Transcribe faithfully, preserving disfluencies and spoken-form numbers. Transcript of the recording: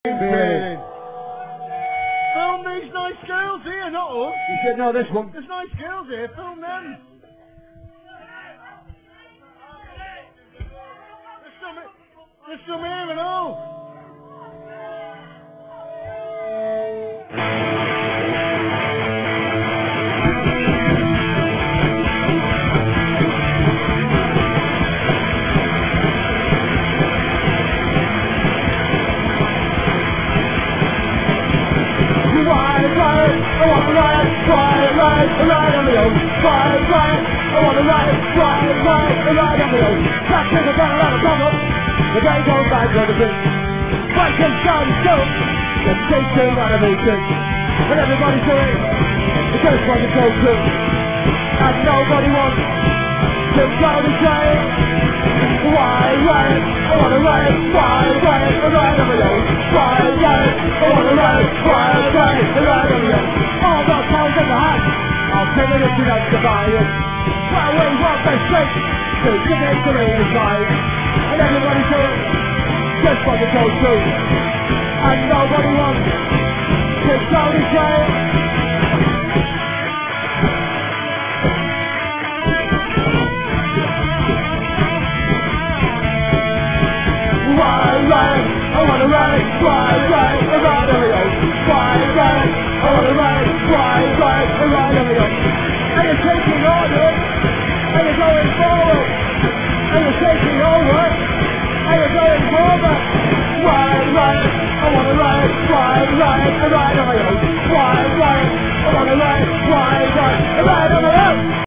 Film these nice girls here, not us. You said no, this one. There's nice girls here, film them. There's some, there's some here and all. I want to ride, ride, ride, ride on my own. Ride, ride, I want to ride, ride, ride, ride on my own. Back to the battle out of cover, the day goes by everything. Fight comes down and still, the station animation. And everybody's doing the first one to go through. And nobody wants to go the same. Ride, ride, I want to ride, ride, ride, ride on my own. Ride, ride, I want to ride, ride, ride, ride on my own. All those pounds in the hat, I'll take it if you don't survive it. Well, we want the strength to give it to me inside. And everybody's doing just what they go through. And nobody wants to go the same. Ride, ride, I wanna ride, ride, ride, ride on my own. Ride, ride, I wanna ride, ride, ride, ride on my own. And you're taking order, and you're going forward, and you're taking over, and you're going forward. Ride, ride, I wanna ride, ride, ride, ride on my own. Ride, ride, I wanna ride, ride, ride, ride on my own.